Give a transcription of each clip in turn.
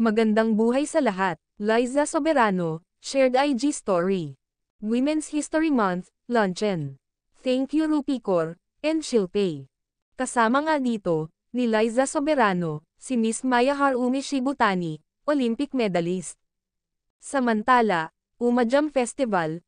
Magandang buhay sa lahat. Liza Soberano, shared IG story. Women's History Month, luncheon. Thank you Rupicor, and Shilpay. Kasama nga dito, ni Liza Soberano, si Miss Maya Harumi Shibutani, Olympic medalist. Samantala, Umajam Festival,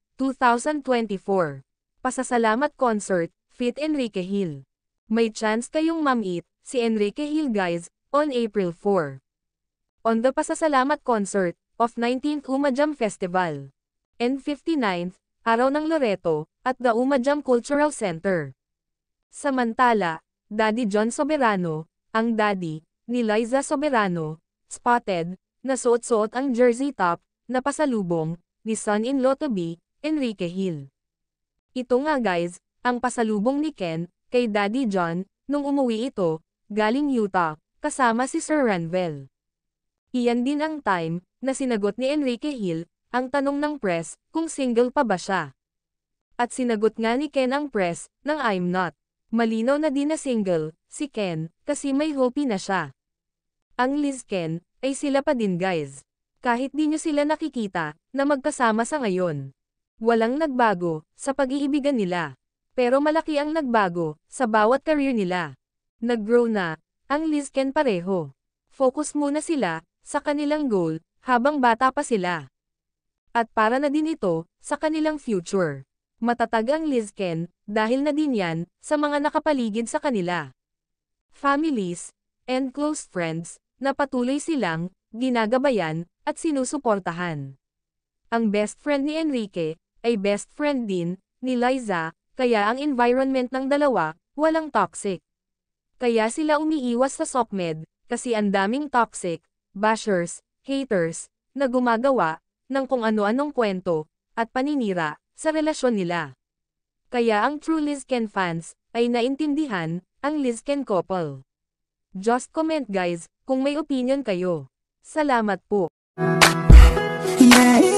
2024. Pasasalamat concert, Fit Enrique Hill. May chance kayong ma-meet si Enrique Hill guys, on April 4. On the pasasalamat concert, of 19th Umajam Festival. And 59th, Araw ng Loreto, at the Umajam Cultural Center. Samantala, Daddy John Soberano, ang daddy, ni Liza Soberano, spotted, na suot-suot ang jersey top, na pasalubong, ni son-in-law to be, Enrique Hill. Ito nga guys, ang pasalubong ni Ken, kay Daddy John, nung umuwi ito, galing Utah, kasama si Sir Ranvel. Iyan din ang time, na sinagot ni Enrique Hill, ang tanong ng press, kung single pa ba siya. At sinagot nga ni Ken ang press, ng I'm not. Malinaw na din na single, si Ken, kasi may hopey na siya. Ang Liz Ken, ay sila pa din guys. Kahit di nyo sila nakikita, na magkasama sa ngayon. Walang nagbago, sa pag-iibigan nila. Pero malaki ang nagbago, sa bawat career nila. Nag-grow na, ang Liz Ken pareho. Focus muna sila, sa kanilang goal, habang bata pa sila. At para na din ito, sa kanilang future. Matatag ang Liz Ken, dahil na din yan, sa mga nakapaligid sa kanila. Families, and close friends, na patuloy silang, ginagabayan, at sinusuportahan. Ang best friend ni Enrique, ay best friend din, ni Liza, kaya ang environment ng dalawa, walang toxic. Kaya sila umiiwas sa SOCMED, kasi ang daming toxic, bashers, haters, na gumagawa, ng kung ano-anong kwento, at paninira, sa relasyon nila. Kaya ang true Liz Ken fans, ay naintindihan, ang Liz Ken couple. Just comment guys, kung may opinion kayo. Salamat po. Yeah.